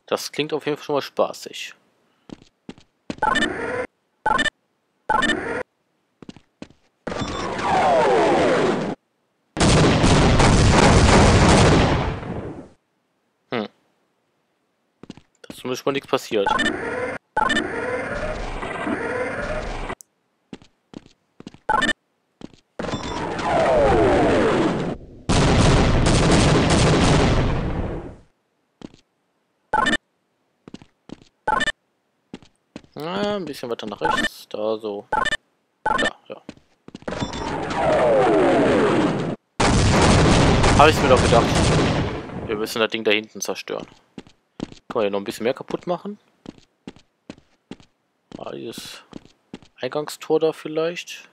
Das klingt auf jeden Fall schon mal spaßig. Da ist zumindest mal nichts passiert. Ein bisschen weiter nach rechts, da so. Da, ja. Habe ich mir doch gedacht. Wir müssen das Ding da hinten zerstören. Kann man hier noch ein bisschen mehr kaputt machen? Ah, dieses Eingangstor da vielleicht?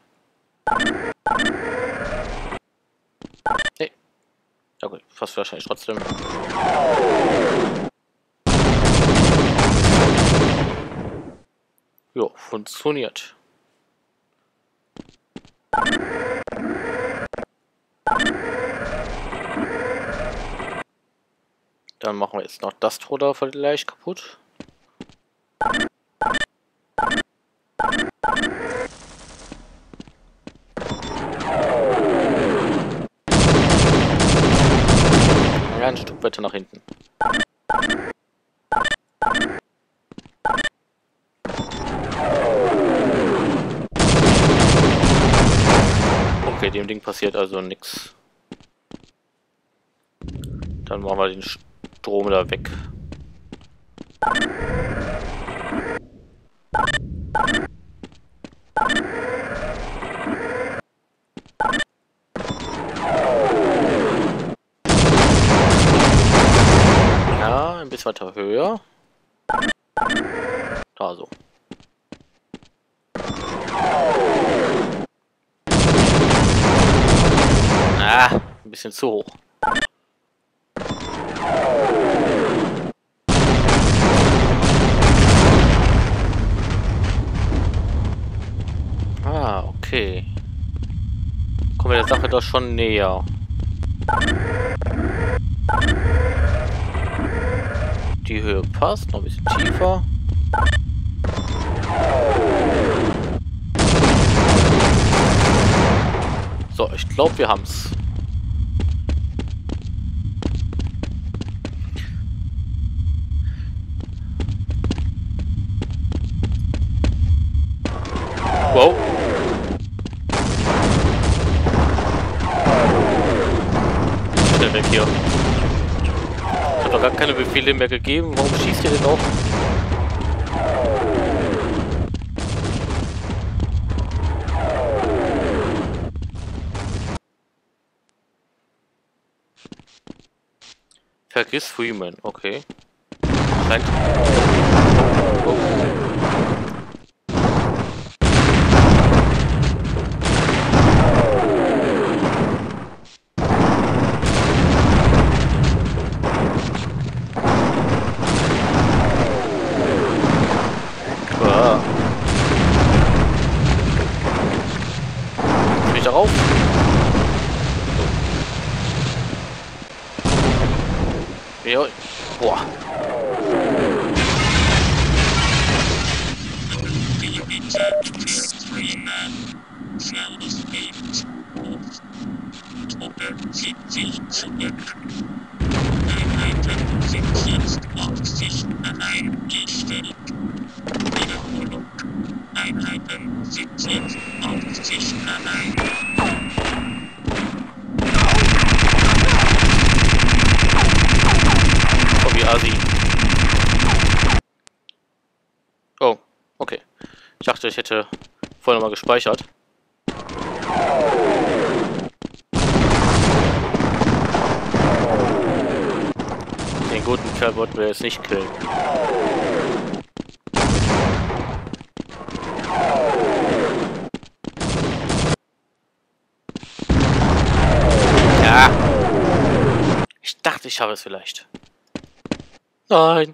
Nee. Ja gut, fast wahrscheinlich trotzdem. Jo, funktioniert. Dann machen wir jetzt noch das Tor da vielleicht kaputt. Ja, ein Stück weiter nach hinten. Okay, dem Ding passiert also nichts. Dann machen wir den Strom da weg. Ja, ein bisschen weiter höher. Da so. Ah, ein bisschen zu hoch. Ah, okay. Kommen wir der Sache doch schon näher. Die Höhe passt, noch ein bisschen tiefer. So, ich glaube, wir haben's. Wow. Schnell weg hier. Ich habe doch gar keine Befehle mehr gegeben. Warum schießt ihr denn auf? Vergiss Freeman, okay. Scheint. Oh. Bin ich darauf? Ja. Boah. Truppe zieht sich zurück. Einheiten sind jetzt auf sich allein gestellt. Wiederholung. Einheiten sind jetzt auf sich allein. Oh, wie Asi. Oh, okay. Ich dachte, ich hätte vorher nochmal gespeichert. Den guten Kerl wollten wir jetzt nicht killen. Ja. Ich dachte, ich habe es vielleicht. Nein.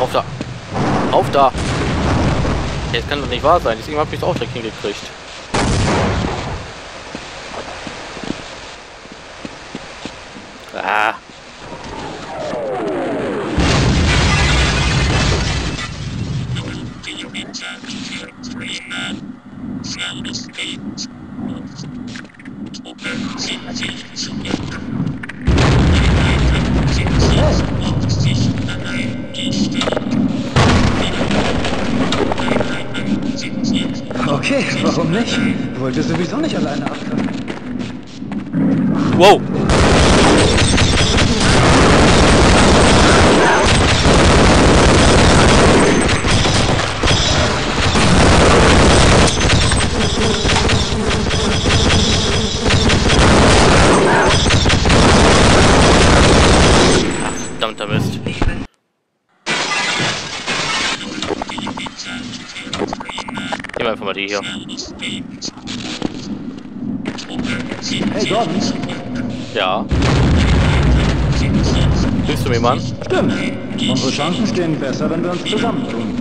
Auf da! Auf da! Jetzt kann doch nicht wahr sein. Deswegen hab ich es auch direkt hingekriegt. Ah! Okay, warum nicht? Wollte sowieso nicht alleine abgreifen. Wow! Verdammter Mist. Nehmen wir einfach mal die hier. Hey Gordon. Ja. Hilfst du mir, Mann? Stimmt. Unsere Chancen stehen besser, wenn wir uns zusammentun.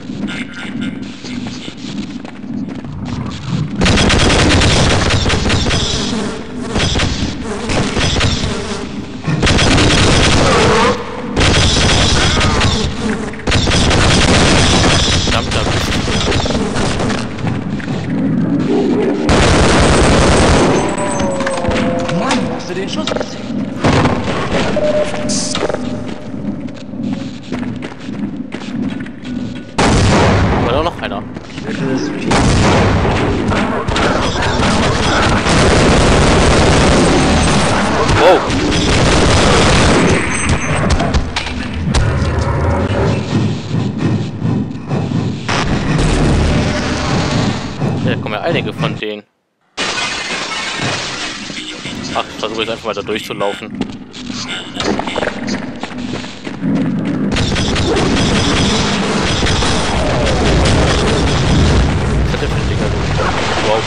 Verdammter Mist. Mann, hast du den Schuss gesehen? War da noch einer? Bitte ist viel. Wow! Ja, da kommen ja einige von denen. Ach, ich versuche jetzt einfach mal da durchzulaufen. Was hat der für ein Dinger? Wow.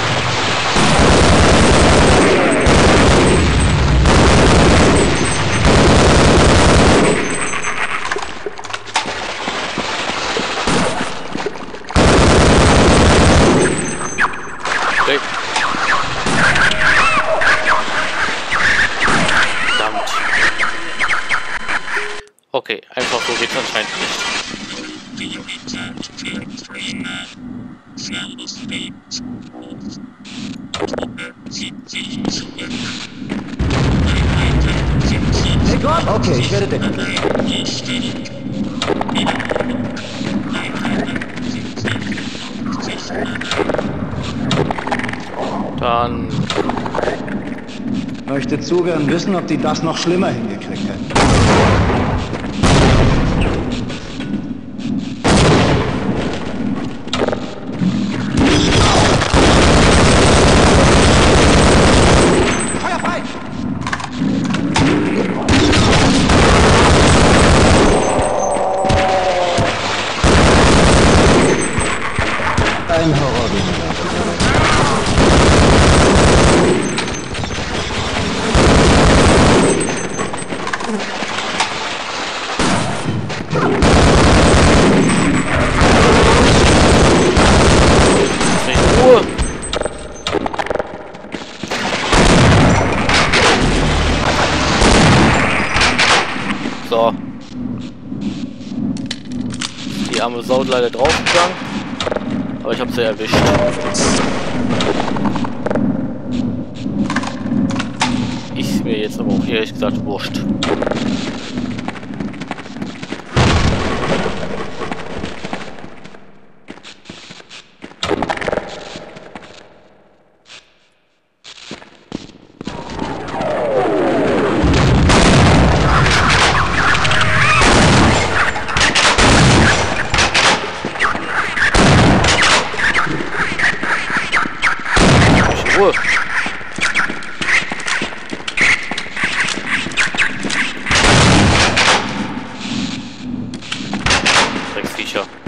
Okay. Verdammt. Okay, einfach so geht's anscheinend nicht. Hey Gordon. Okay, ich werde decken. Dann... Möchte zu gern wissen, ob die das noch schlimmer hingekriegt hätten. Feuer frei! Ein Horror-Video. Ruhe! So. Die arme Sau leider draufgegangen. Aber ich habe sie erwischt. Ist mir jetzt aber auch ehrlich gesagt wurscht. Ruhe! Drecksviecher.